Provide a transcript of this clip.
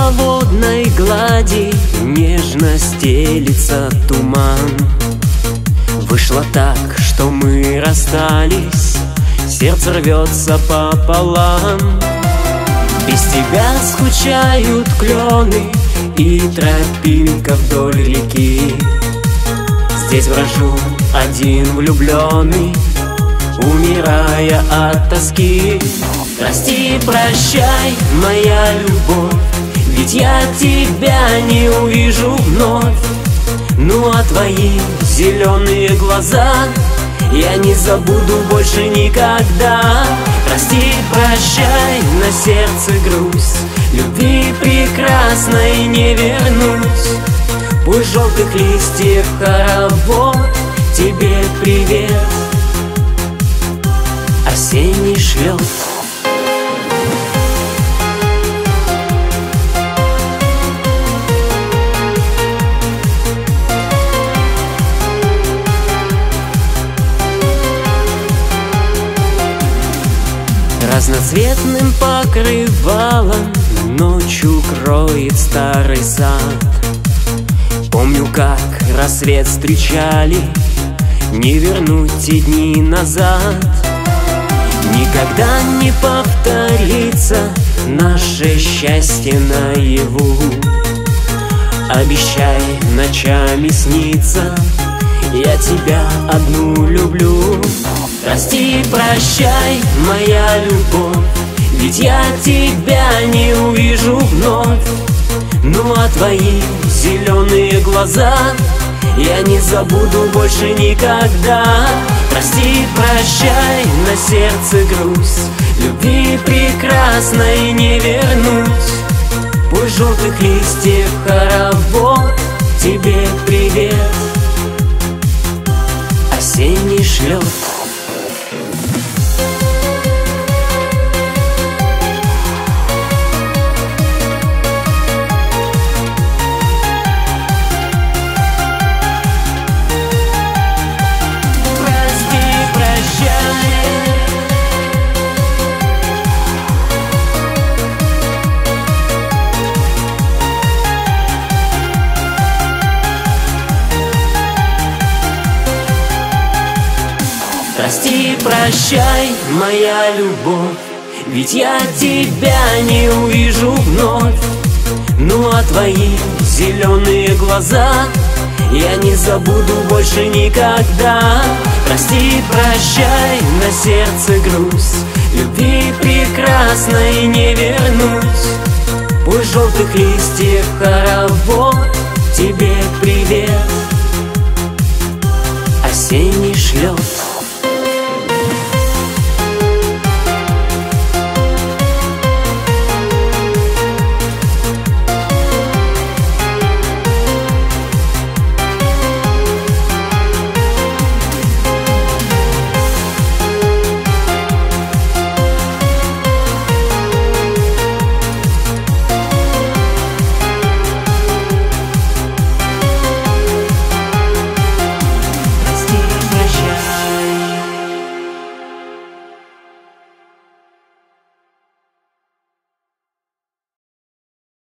водной глади нежно стелится туман. Вышло так, что мы расстались, сердце рвется пополам. Без тебя скучают клены и тропинка вдоль реки. Здесь брожу один влюбленный, умирая от тоски. Прости, прощай, моя любовь, ведь я тебя не увижу вновь. Ну а твои зеленые глаза я не забуду больше никогда. Прости, прощай, на сердце грусть, любви прекрасной не вернуть. Пусть желтых листьев хоровод, тебе привет осенний шлет. Разноцветным покрывалом ночью кроет старый сад. Помню, как рассвет встречали, не вернуть те дни назад. Никогда не повторится наше счастье наяву. Обещай ночами сниться, я тебя одну люблю. Прости, прощай, моя любовь, ведь я тебя не увижу вновь. Ну а твои зеленые глаза я не забуду больше никогда. Прости, прощай, на сердце грусть, любви прекрасной не вернуть. Пусть желтых листьев хоровод, тебе привет осенний шлет. Прости, прощай, моя любовь, ведь я тебя не увижу вновь. Ну а твои зеленые глаза я не забуду больше никогда. Прости, прощай, на сердце грусть, любви прекрасной не вернуть. Пусть желтых листьев хоровод, тебе привет осенний шлет.